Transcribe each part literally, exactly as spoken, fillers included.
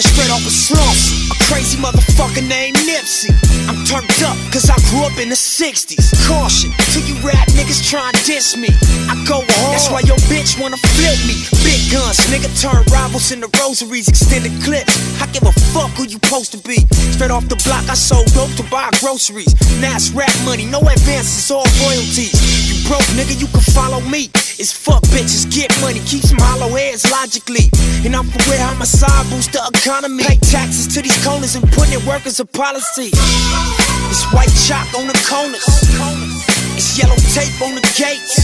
running straight off of slumps. A crazy motherfucker named Nipsey. I'm turned up cause I grew up in the sixties. Caution to you rap niggas try and diss me. I go hard, that's why your bitch wanna flip me. Big guns, nigga turn rivals into rosaries. Extended clips, I give a fuck who you supposed to be. Straight off the block I sold dope to buy groceries. Now it's rap money, no advances, all royalties. You broke nigga, you can follow me. It's fuck bitches, get money, keep some hollow heads logically. And I'm for where homicide boost the economy. Pay taxes to these corners and put in work as a policy. It's white chalk on the corners, it's yellow tape on the gates.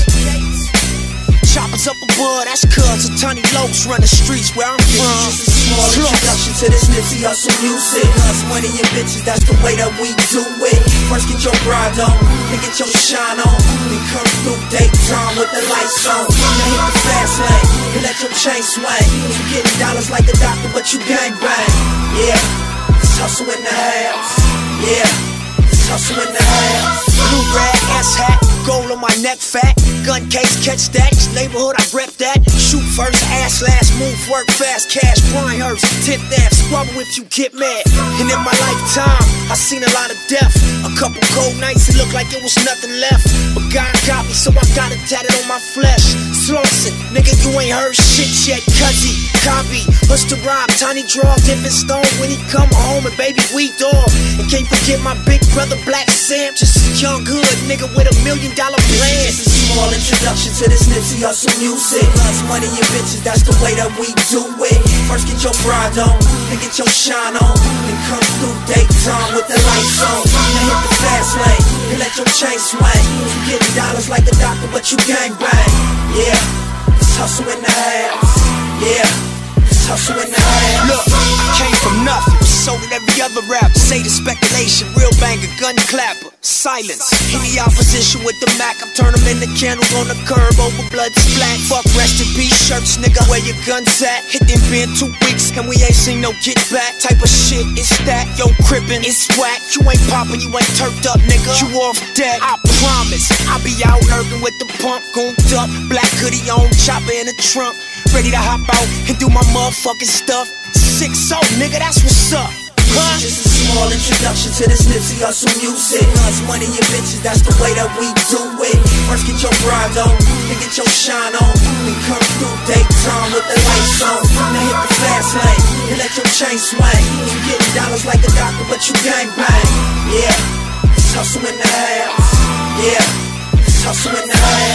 Choppers up above, that's cuz a tiny lokes run the streets where I'm from. Just a small introduction to this Nipsey Hussle music. Us money and bitches, that's the way that we do it. First get your bride on, then get your shine on, then come through daytime with the lights on. Now hit the fast lane, and let your chain swing. You getting dollars like a doctor, but you gang bang. Yeah, it's hustle in the house. Yeah, it's hustle in the house. Blue rag, ass hat, gold on my neck fat. Gun case, catch that, neighborhood I rep that. Shoot first, ass last, move, work fast. Cash, Brian Hurst, tip that, squabble if you get mad. And in my lifetime, I seen a lot of death. A couple cold nights, it looked like it was nothing left. But God got me, so I got it tatted on my flesh. Slauson, nigga, you ain't heard shit yet. Cuzzy, copy, push to rob, tiny draw, dipping stone when he come home and baby we dog. And can't forget my big brother Black Sam, just a young hood nigga with a million dollar plan. Just a small introduction to this Nipsey Hussle music. Us money and bitches, that's the way that we do it. First get your bride on, then get your shine on, then come through daytime with the lights on. Now hit the fast lane, and let your chain swing. You getting dollars like a doctor, but you gang bang. Yeah, it's hustle in the house. Yeah, it's hustle in the house. Look, I came from nothing, so did every other rapper. Say the speculation, real banger, gun clapper. Silence, any opposition with the Mac, I turn them into candles on the curb over blood splat. Fuck rest in peace shirts, nigga, where your guns at? Hit them been two weeks and we ain't seen no get back. Type of shit, it's that, yo crippin', it's whack. You ain't poppin', you ain't turfed up, nigga, you off deck. I promise, I'll be out lurking with the pump, gooned up, black hoodie on, chopper in the trunk, ready to hop out and do my motherfucking stuff. six oh, nigga, that's what's up. Huh? Just a small introduction to this Nipsey Hussle music. Us money and bitches, that's the way that we do it. First get your bride on, then get your shine on, then come through daytime with the lights on. Now hit the fast lane, and let your chain swing. You getting dollars like a doctor, but you gang bang. Yeah, it's hustle in the house. Yeah, it's hustle in the house.